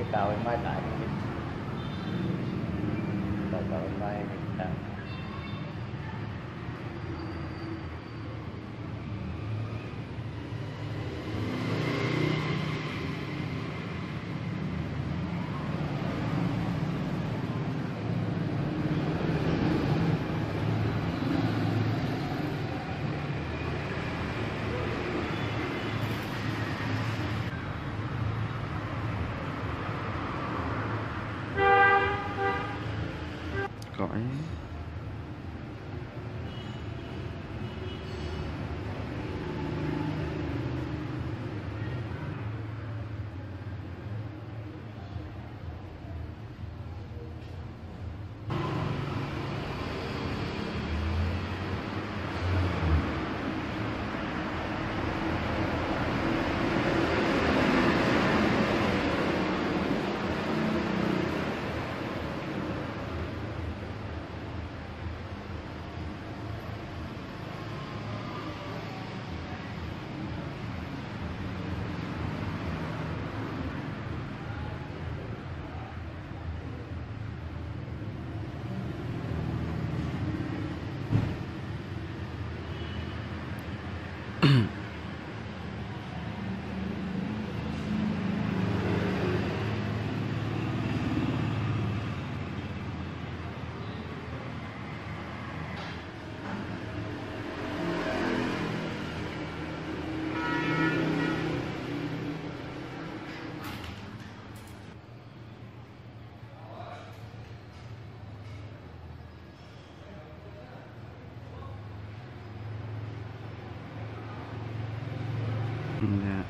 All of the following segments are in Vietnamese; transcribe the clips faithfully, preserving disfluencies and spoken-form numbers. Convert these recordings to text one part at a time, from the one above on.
cái cầu em bay lại cầu cầu em bay này cõi dạ.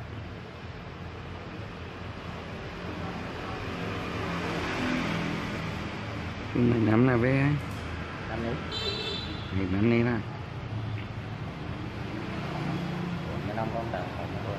Mình nắm là bé năm đấy thì nắm đi là cái năm con tàu không thôi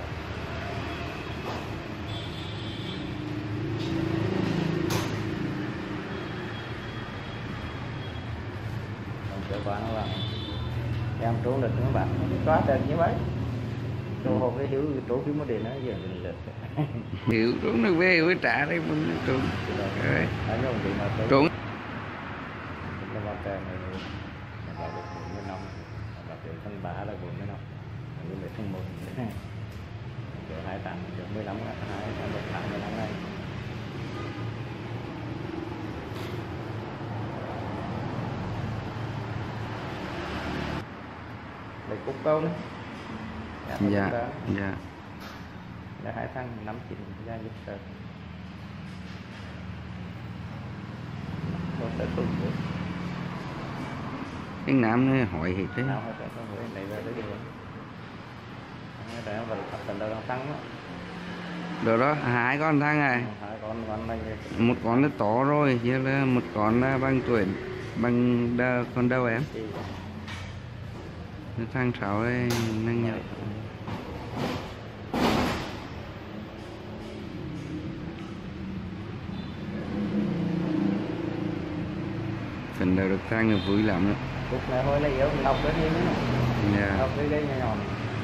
còn chỗ bạn nó là em trốn được các bạn xóa tên như vậy đồ hộp cái hiểu trốn phím mất điện nó giờ mình lượt hiểu trốn được về với trả đấy mình trốn rồi trốn nó vào kèm này nó vào được bốn mươi năm vào được tháng ba là bốn mươi năm nhưng mà tháng một giờ hai tháng giờ mười lăm hai tháng một tháng mười lăm này để cúc câu đấy dạ dạ là hai tháng năm chín ra giúp sợ có sợ tụt nữa cái nam nó hỏi thì thế nào hay sợ tụt nữa này về đấy đi đấy nó vào tập tần đâu đang tăng đó rồi đó hai con thang này hai con con này một con nó to rồi chứ là một con là bằng tuổi bằng đa, con đâu em nó thang sáu đây nâng nhau phần đầu được thang là vui lắm đó. cục này hơi là yếu mình học cái thêm nữa Yeah. học cái cây nhỏ nhỏ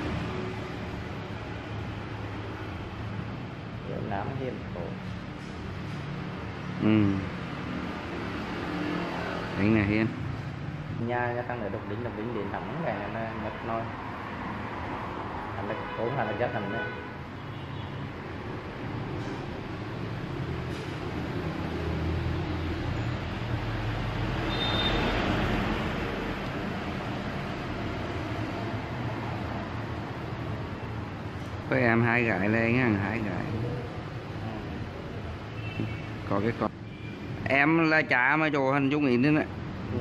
yếu nám thêm khổ Ừ. Đấy này Hiên nhà nhà tăng ở độc đính độc đính đến thẳng cái này là mất nói thành là ốm hay là giá thành đấy với em hai gái lên nha, hai gái có cái con em là cha mà cho hình dung ý nữa đấy. ừ.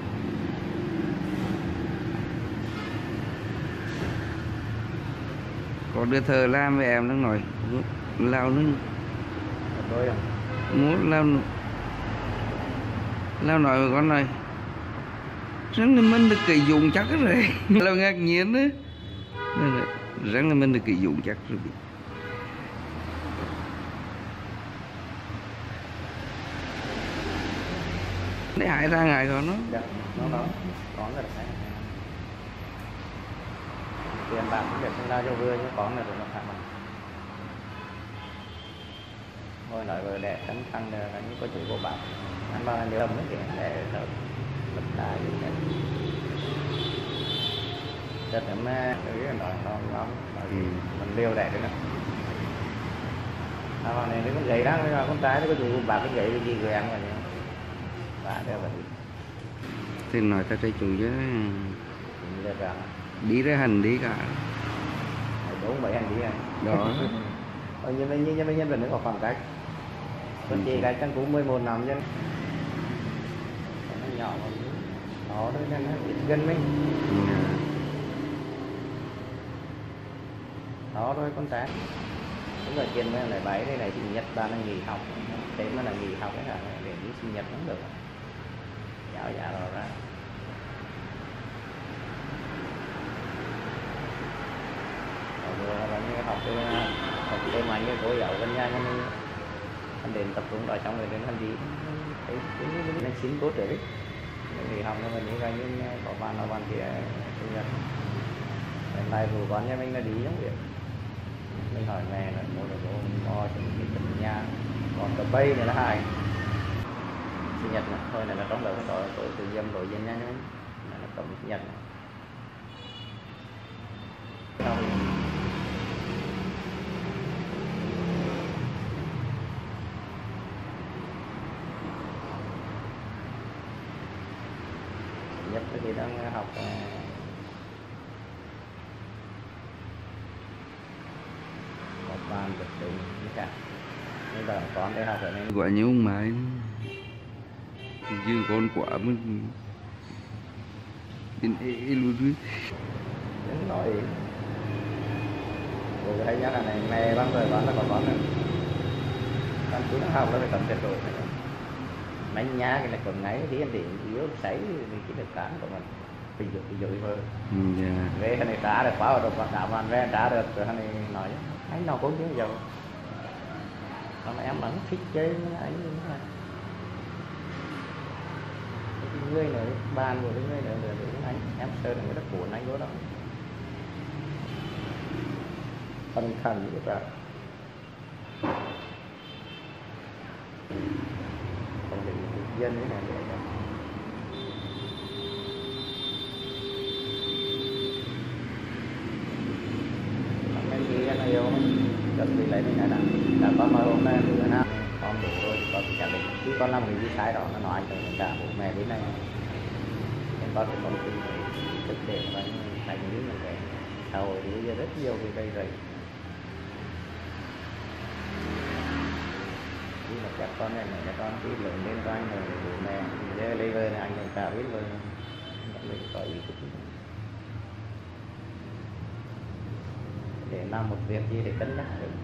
Có đứa thờ làm với em nó nói lao nó đôi à muốn lao lao nói với con này rất là mình được kỳ dụng chắc rồi lao ngạc nhiên đấy rất là mình được kỳ dụng chắc rồi để hại ra ngày rồi nó dạ, nó nó con là phải tiền bạc cũng để sinh ra cho vừa chứ con là được nó thả bằng thôi nói vừa đẻ cắn khăn là như có chủ của bạn anh bao nhiêu mấy cái để thật tất cả những cái rất là mê cái nói nó ngon Ừ. mình liều đẻ đấy nữa à, mà này nó cũng gầy đó nhưng con trai nó có chủ của bạn cái gầy cái gì người ăn mà bạn đeo vậy Thì nói ta đây chủ chứ như là rằng đi ra hành đi cả bốn bảy hành đi này đó. Ờ, như như như nhân vật nó có khoảng cách còn chị cái căn cú mười một năm chứ nó nhỏ mà nó thôi nên nó ít gần mình Ừ. đó thôi con trai cũng là chuyện với lại bảy đây này sinh nhật ba nó nghỉ học thế nó là nghỉ học cái là để đi sinh nhật cũng được dạ dạ rồi ra rồi là như học cái học cái máy cái cô giáo bên nhà nên anh đến tập trung đó xong rồi đến anh đi cái cái cái xin cố trở đấy nghỉ học nhưng mà những cái như có bạn nào bạn thì sinh nhật hôm nay vừa con nhà mình là đi giống vậy mình hỏi mẹ là mua được bố mo trong cái tận nhà còn cà bay này là hai sinh nhật này thôi này là trong đầu có tội tự dâm đội dân nha nhé là cộng sinh nhật này nhập thì đang học một bàn vật dụng cả nhưng mà con đây học ở đây Quả nhớ ông mãi dư con quả mới in ê luôn chứ. đứng nói cô thấy nhá là này mẹ bắn rồi bắn nó còn bắn nữa con chú nó học nó phải cầm tuyệt đối bánh nhá cái là cầm ngáy thì anh điện yếu sấy thì chỉ được cán của mình ví dụ ví dụ thôi Ừ, dạ. về cái này trả được bao rồi còn đảm ăn về trả được rồi anh này nói anh nào cũng chứ giàu còn em vẫn thích chơi với anh như thế này người nữa bàn của người nữa nữa nữa anh em sơ là người rất buồn anh đó đó phân thần như vậy không thể dân cái này vậy đâu anh nghĩ anh yêu mình chuẩn bị lấy mình là đã có mà hôm nay bữa nào con đủ rồi con thì chẳng định chứ con làm cái gì sai đó nó nói cho cả bố mẹ đến này nên con phải con tin thực tế và thành những người cái xã hội thì bây giờ rất nhiều cái đây rồi khi mà các con này này con cứ lớn lên con rồi bố mẹ giờ lấy về anh cũng cả biết rồi mình có ý thức để làm một việc gì để cân nhắc được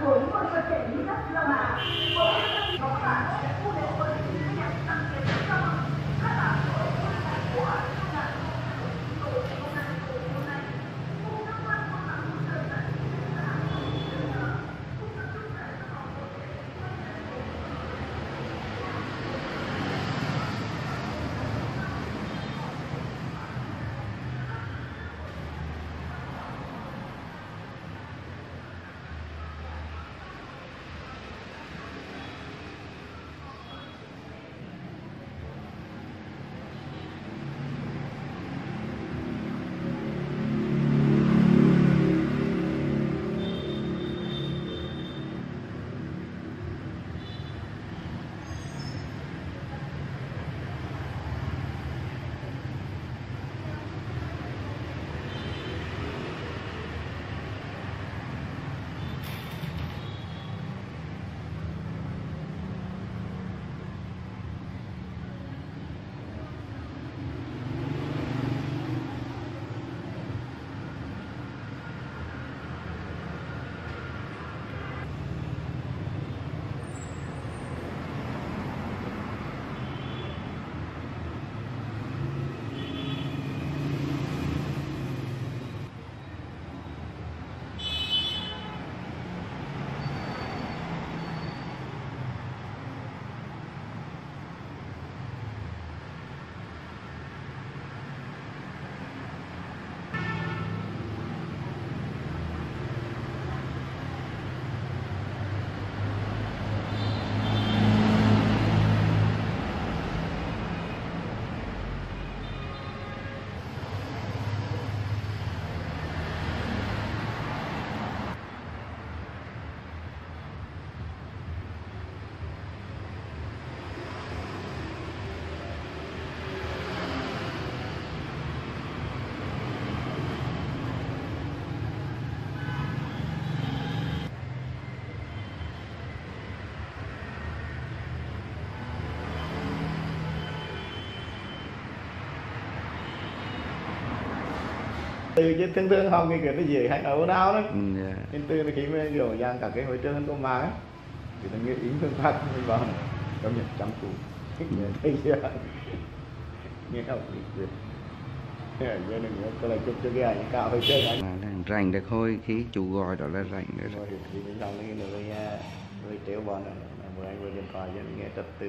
từ chứ thường thường họ cái cái gì hay ở đâu đó Ừ, dạ. nên từ là khi mà rồi giang cả cái hội trường có mà thì nó nghe ý phương pháp mình vào trong nhận chăm chú thích nghe thấy chưa nghe không biết giờ này có lại chụp cho cái ảnh cao hơi chơi anh Mà là rành được thôi, khi chủ gọi đó là rành được. rồi thì bên trong cái người người téo bọn này vừa anh vừa điện thoại cho nghe trật từ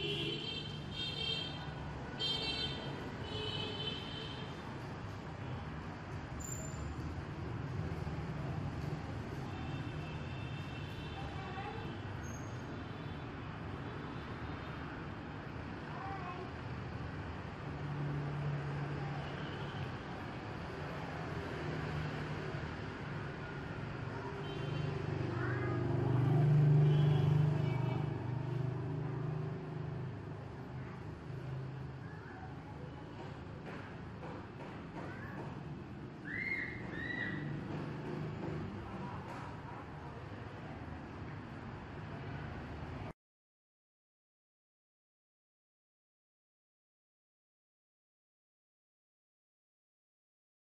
Rồi.